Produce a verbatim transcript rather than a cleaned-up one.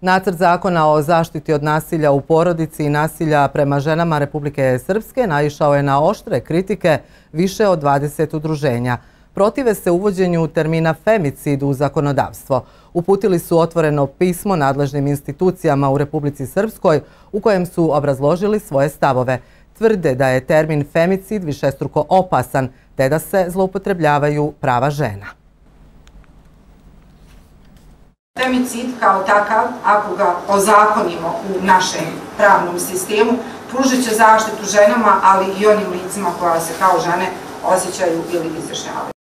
Nacrt zakona o zaštiti od nasilja u porodici i nasilja prema ženama Republike Srpske naišao je na oštre kritike više od dvadeset udruženja. Protive se uvođenju termina femicid u zakonodavstvo. Uputili su otvoreno pismo nadležnim institucijama u Republici Srpskoj u kojem su obrazložili svoje stavove. Tvrde da je termin femicid višestruko opasan te da se zloupotrebljavaju prava žena. Femicid kao takav, ako ga ozakonimo u našem pravnom sistemu, pružit će zaštitu ženama, ali i onim licima koja se kao žene osjećaju ili izražavaju.